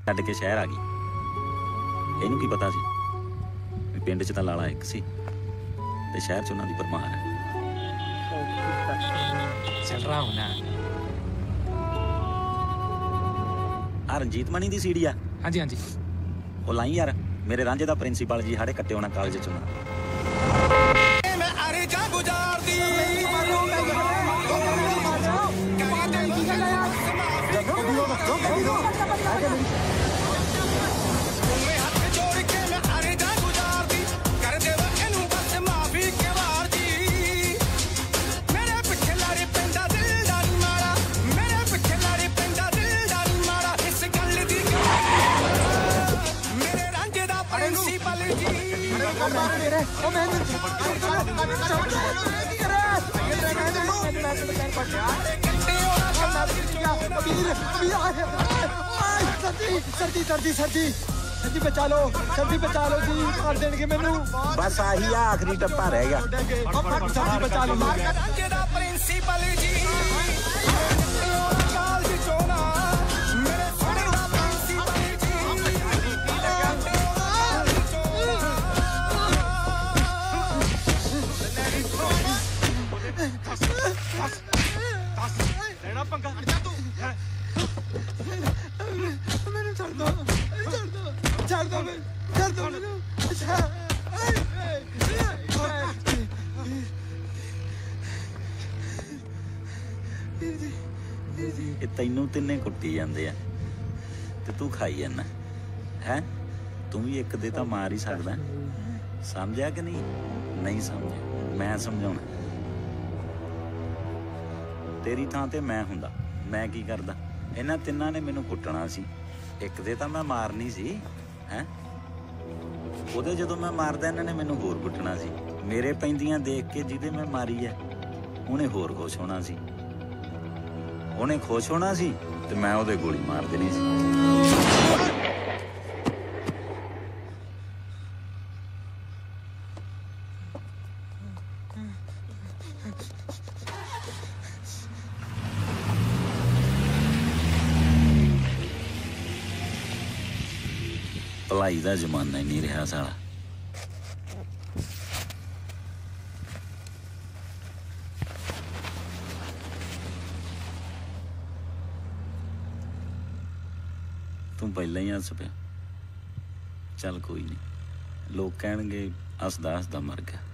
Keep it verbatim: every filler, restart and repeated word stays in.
ਛੱਡ ਕੇ ਸ਼ਹਿਰ ਆ ਗਈ। ਇਹਨੂੰ ਕੀ ਪਤਾ ਸੀ ਵੀ ਪਿੰਡ 'ਚ ਤਾਂ ਲਾਲਾ ਇੱਕ ਸੀ ਤੇ ਸ਼ਹਿਰ 'ਚ ਉਹਨਾਂ ਦੀ ਪਰਮਾਰ ਹੈ। ਚੱਲ ਰਹਾ ਹੂੰ ਨਾ। ਆ ਰਣਜੀਤ ਮਣੀ ਦੀ ਸੀੜੀ ਆ? ਹਾਂਜੀ ਹਾਂਜੀ। ਉਹ ਲਾਈ ਯਾਰ, ਮੇਰੇ ਰਾਂਝੇ ਦਾ ਪ੍ਰਿੰਸੀਪਲ ਜੀ ਸਾਡੇ ਕੱਟੇ ਹੋਣਾ ਕਾਲਜ 'ਚ ਹੋਣਾ। सर्दी सर्दी सर्दी सर्दी बचा लो, सर्दी बचा लो जी, कर देंगे मैनू। बस आही आ आखिरी टप्पा रह गया। सर्दी बचा लो। ਤੈਨੂੰ ਤਿੰਨੇ ਕੁੱਟੀ ਜਾਂਦੇ ਆ ਤੇ ਤੂੰ ਖਾਈ ਜਾਂਦਾ ਹੈ। ਤੂੰ ਵੀ ਇੱਕ ਦੇ ਤਾਂ ਮਾਰ ਹੀ ਸਕਦਾ। ਸਮਝਿਆ ਕਿ ਨਹੀਂ? ਨਹੀਂ ਸਮਝਿਆ, ਮੈਂ ਸਮਝਾਉਣਾ। ਤੇਰੀ ਥਾਂ ਤੇ ਮੈਂ ਹੁੰਦਾ, ਮੈਂ ਕੀ ਕਰਦਾ? ਇਹਨਾਂ ਤਿੰਨਾਂ ਨੇ ਮੈਨੂੰ ਕੁੱਟਣਾ ਸੀ, ਇੱਕ ਦੇ ਤਾਂ ਮੈਂ ਮਾਰਨੀ ਸੀ ਹੈ। ਉਹਦੇ ਜਦੋਂ ਮੈਂ ਮਾਰਦਾ ਇਹਨਾਂ ਨੇ ਮੈਨੂੰ ਹੋਰ ਕੁੱਟਣਾ ਸੀ। ਮੇਰੇ ਪੈਂਦੀਆਂ ਦੇਖ ਕੇ ਜਿਹਦੇ ਮੈਂ ਮਾਰੀ ਹੈ ਉਹਨੇ ਹੋਰ ਖੁਸ਼ ਹੋਣਾ ਸੀ। ਉਹਨੇ ਖੁਸ਼ ਹੋਣਾ ਸੀ ਤੇ ਮੈਂ ਉਹਦੇ ਗੋਲੀ ਮਾਰ ਦੇਣੀ ਸੀ। ਭਲਾਈ ਦਾ ਜ਼ਮਾਨਾ ਹੀ ਨਹੀਂ ਰਿਹਾ ਸਾਲਾ। ਤੂੰ ਪਹਿਲਾਂ ਹੀ ਹੱਸ ਪਿਆ। ਚੱਲ ਕੋਈ ਨਹੀਂ, ਲੋਕ ਕਹਿਣਗੇ ਹੱਸਦਾ ਹੱਸਦਾ ਮਰ ਗਿਆ।